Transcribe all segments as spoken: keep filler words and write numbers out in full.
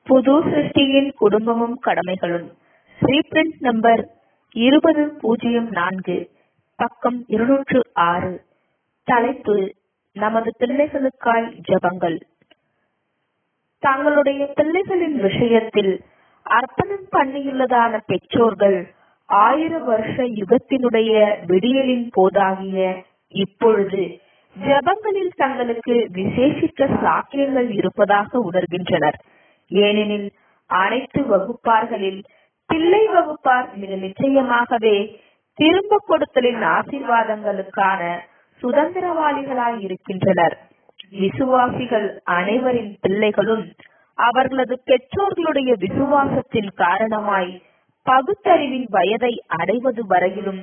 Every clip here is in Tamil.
புது சிருஷ்டியின் குடும்பமும் கடமைகளும். ரீப்ரிண்ட் நம்பர் இருபது பூஜ்ஜியம் நான்கு, பக்கம் இருநூற்று ஆறு. தலைப்பு: நமது பிள்ளைகளுக்காய் ஜெபங்கள். தங்களுடைய பிள்ளைகளின் விஷயத்தில் அர்ப்பணம் பண்ணியுள்ளதான பெற்றோர்கள் ஆயிர வருஷ யுகத்தினுடைய விடியலின் போதாகிய இப்பொழுது ஜெபங்களில் தங்களுக்கு விசேஷித்த சாக்கியங்கள் இருப்பதாக உணர்கின்றனர். ஏனெனில் அனைத்து வகுப்பார்களில் பிள்ளை வகுப்பார் மிக நிச்சயமாகவே திரும்ப கொடுத்தலின் ஆசீர்வாதங்களுக்கான சுதந்திரவாளிகளாய் இருக்கின்றனர். விசுவாசிகள் அனைவரின் பிள்ளைகளும் அவர்களது பெற்றோர்களுடைய விசுவாசத்தின் காரணமாய் பகுத்தறிவின் வயதை அடைவது வரையிலும்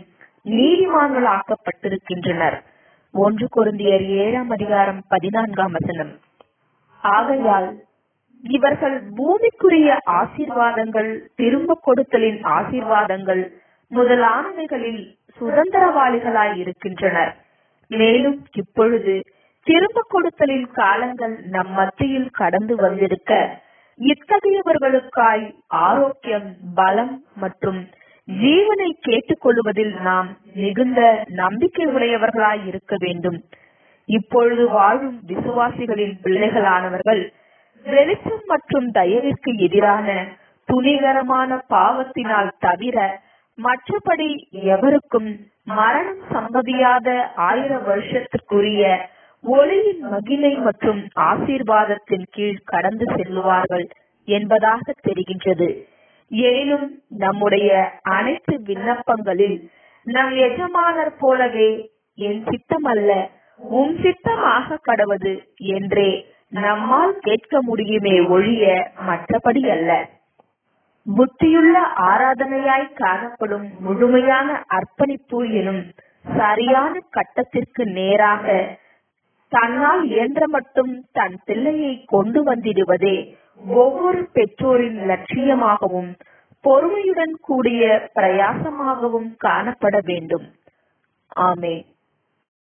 நீதிமான்களாக்கப்பட்டிருக்கின்றனர். ஒன்று கொரிந்தியர் ஏழாம் அதிகாரம் பதினான்காம் வசனம். ஆகையால் இவர்கள் பூமிக்குரிய ஆசீர்வாதங்கள், திரும்ப கொடுத்தலின் ஆசீர்வாதங்கள் முதலானவைகளில் சுதந்திரவாளிகளாய் இருக்கின்றனர். மேலும் இப்பொழுது திரும்ப கொடுத்தலின் காலங்கள் நம் மத்தியில் கடந்து வந்திருக்க இத்தகையவர்களுக்காய் ஆரோக்கியம், பலம் மற்றும் ஜீவனை கேட்டுக்கொள்வதில் நாம் மிகுந்த நம்பிக்கை உடையவர்களாய் இருக்க வேண்டும். இப்பொழுது வாழும் விசுவாசிகளின் பிள்ளைகளானவர்கள் வெளிச்சம் மற்றும் தயவிற்கு எதிரான துணிகரமான பாவத்தினால் தவிர மற்றபடி எவருக்கும் மரணம் சம்பதியாத ஆயிர வருஷத்திற்குரிய ஒளியின் மகிமை மற்றும் ஆசீர்வாதத்தின் கீழ் கடந்து செல்லுவார்கள் என்பதாக தெரிகின்றது. எனினும் நம்முடைய அனைத்து விண்ணப்பங்களில் நம் எஜமானர் போலவே என் சித்தம் அல்ல உம் சித்தமாக கடவது என்றே நம்மால் கேட்க முடியுமே ஒழிய மற்றபடி அல்ல. புத்தியுள்ள ஆராதனையாய் காணப்படும் முழுமையான அர்ப்பணிப்பு எனும் சரியான கட்டத்திற்கு நேராக தன்னால் இயன்ற மட்டும் தன் பிள்ளையை கொண்டு வந்திடுவதே ஒவ்வொரு பெற்றோரின் லட்சியமாகவும் பொறுமையுடன் கூடிய பிரயாசமாகவும் காணப்பட வேண்டும். ஆமென்.